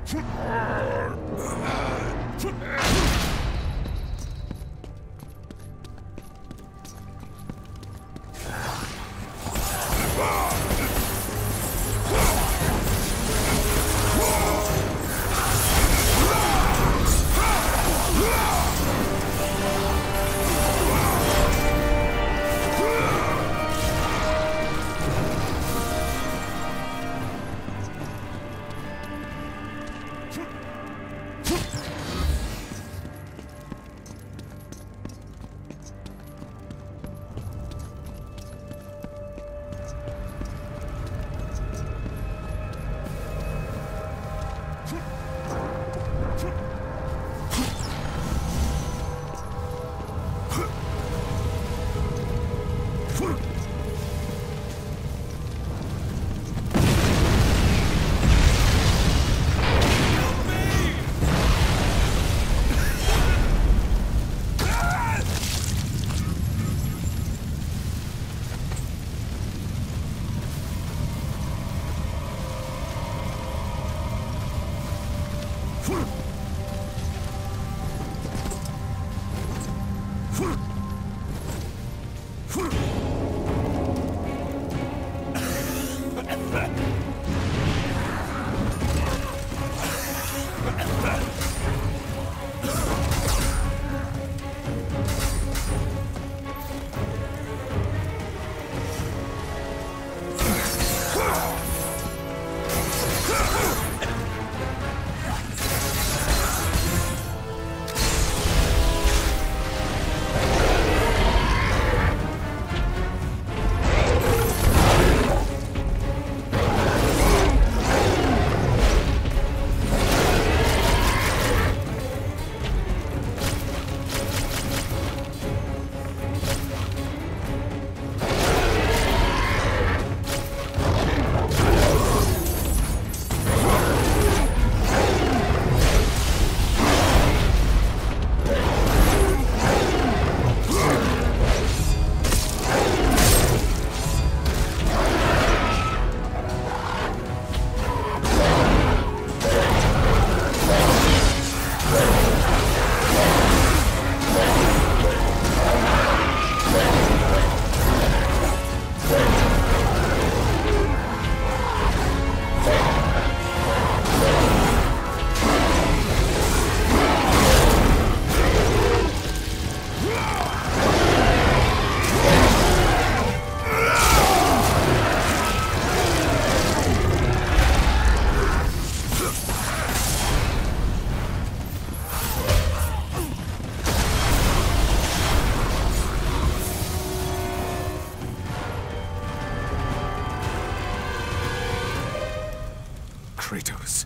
Kratos,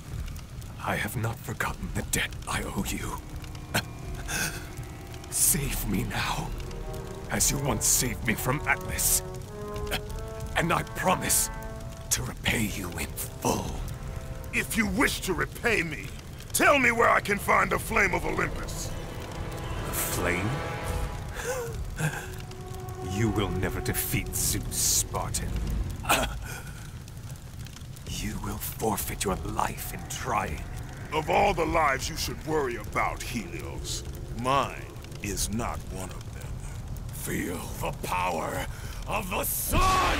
I have not forgotten the debt I owe you. Save me now, as you once saved me from Atlas. And I promise to repay you in full. If you wish to repay me, tell me where I can find the Flame of Olympus. The flame? You will never defeat Zeus, Spartan. You will forfeit your life in trying. Of all the lives you should worry about, Helios, mine is not one of them. Feel the power of the sun!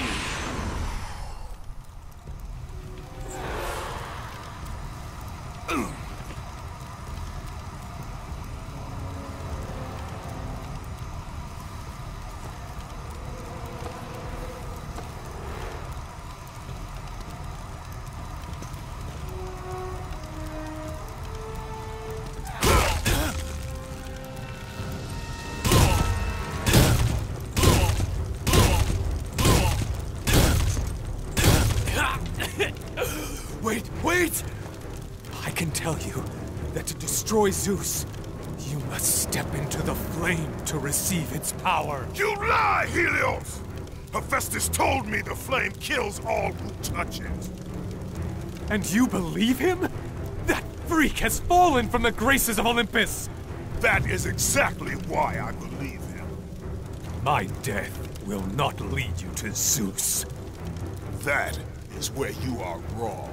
Wait! I can tell you that to destroy Zeus, you must step into the flame to receive its power. You lie, Helios! Hephaestus told me the flame kills all who touch it. And you believe him? That freak has fallen from the graces of Olympus! That is exactly why I believe him. My death will not lead you to Zeus. That is where you are wrong.